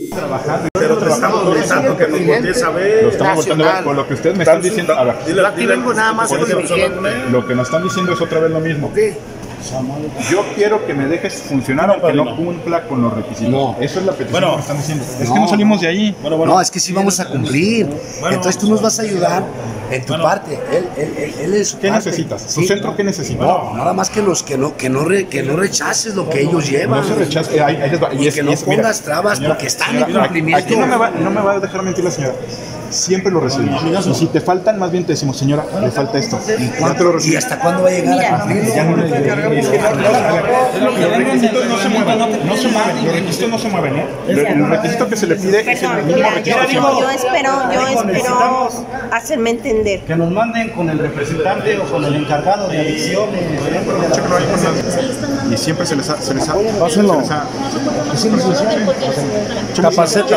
trabajando. Pero te estamos molestando que nos voltees a ver. Lo estamos volteando a ver con lo que ustedes me están diciendo. A ver, Aquí vengo nada más con lo que nos están diciendo es otra vez lo mismo. Yo quiero que me dejes funcionar aunque no cumpla con los requisitos. No. Eso es la petición que me están diciendo. Es que no salimos de ahí. No, es que sí vamos a cumplir. Entonces tú nos vas a ayudar en tu parte. Él es su ¿Qué parte. necesitas? ¿Tu Sí. centro qué necesita? No, nada más que no rechaces lo que ellos llevan. No se rechaza. Ahí les va. Y que no pongas trabas porque están en cumplimiento. Aquí no me va a dejar mentir la señora. Siempre lo recibimos. Y si te faltan, más bien te decimos, señora, le falta esto. ¿Y hasta cuándo va a llegar a cumplirlo? Los requisitos no se mueven. Los requisitos no se mueven, ¿eh? El requisito que se le pide es el mismo requisito. Yo espero hacerme entender. Que nos manden con el representante o con el encargado de adicciones. Y siempre se les ha. Pásenlo. Capaceta.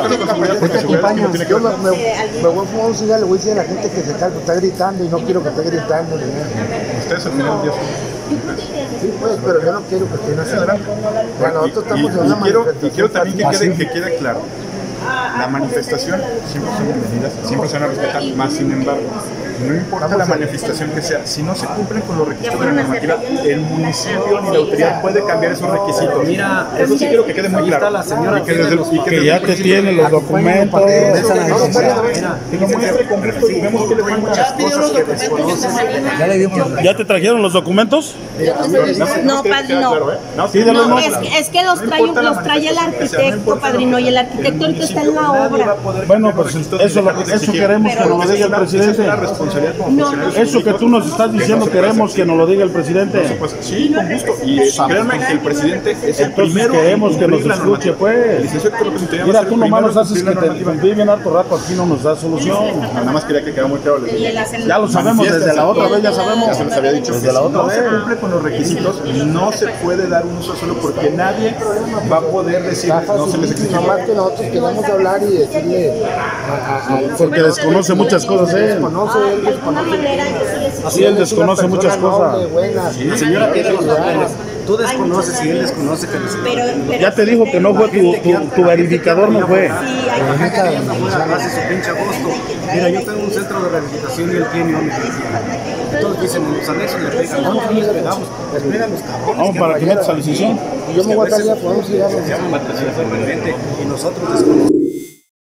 Me voy a fumar un cigarro, le voy a decir a la gente que se calme, está gritando y no quiero que esté gritando. Ustedes al final del día Sí, pues, pero yo no quiero que estén así. Bueno, nosotros estamos en una y quiero también que quede claro. La manifestación siempre son bienvenidas, siempre se van a respetar, más sin embargo, no importa la manifestación que sea, si no se cumplen con los requisitos de la normativa, el municipio ni la autoridad puede cambiar esos requisitos. Mira, eso sí quiero que quede muy claro. la señora que ya te tienen los documentos, que lo muestre completo y vemos que le faltan muchas cosas que desconocen. ¿Ya te trajeron los documentos? No, padrino. No, es que los trae el arquitecto, padrino, y el arquitecto ahorita está en la obra. Bueno, pues eso queremos que nos lo diga el presidente. Eso que tú nos estás diciendo queremos que nos lo diga el presidente. Sí, con gusto. Y créanme que el presidente es el primero. Queremos que nos escuche, pues. Mira, tú nomás nos haces que te viven harto rato, aquí no nos da solución. Nada más quería que quede muy claro. Ya lo sabemos desde la otra vez, ya sabemos. Ya se les había dicho desde que la si otra no vez. se cumple con los requisitos, no se puede dar un uso solo porque nadie va a poder decir, no se les exige. Nada más que nosotros queremos hablar y decirle Porque desconoce muchas cosas, ¿eh? Sí, él desconoce muchas cosas. La señora tiene los papeles. Tú desconoces y él desconoce que les... Ya te dijo que no fue tu verificador, no fue. Hace su pinche agosto. Mira, yo tengo un centro de rehabilitación y él tiene una. Todos dicen, en los anexos le pegan. No, no les pegamos. Les pegan los cabrones. Vamos para que metas a la decisión. yo me voy a salir a fumar un cigarro. Se llama matricidad permanente y nosotros desconocemos.